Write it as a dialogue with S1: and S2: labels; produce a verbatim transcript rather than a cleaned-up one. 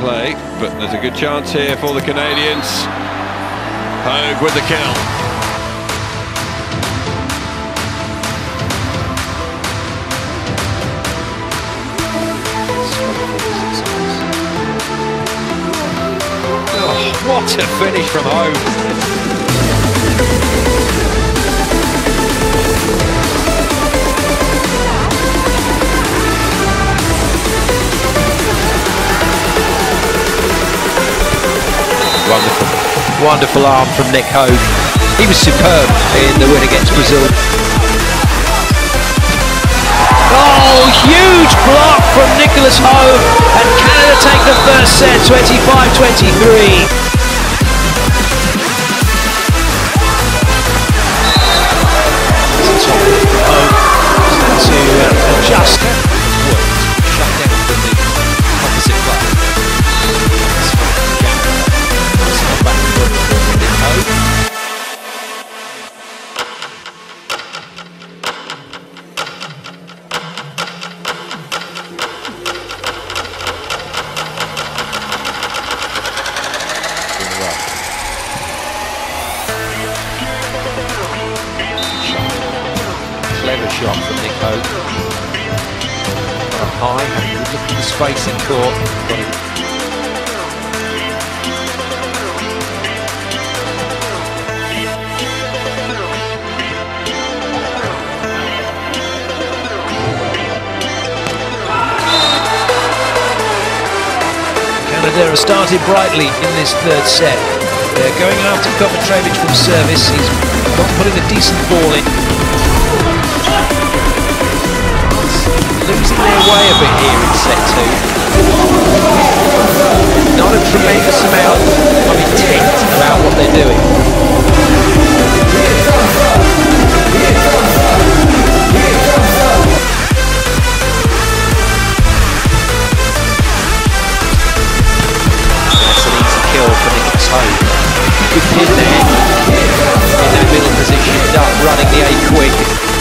S1: play, but there's a good chance here for the Canadians. HOAG with the kill. Oh, what a finish from HOAG.
S2: Wonderful, wonderful arm from Nick HOAG. He was superb in the win against Brazil. Oh, huge block from Nicholas HOAG, and Canada take the first set, twenty-five twenty-three. HOAG to uh, adjust. Shut down from the opposite player. Clever shot from Nick HOAG. Up high, having a good look at the space in court. Got it. Canada has started brightly in this third set. They're going after Kovacevic from service. He's not putting a decent ball in. Losing their way a bit here in set two. Not a tremendous amount of intent about what they're doing. That's an easy kill for Nicholas HOAG. Good pin there in that middle position, up running the A quick.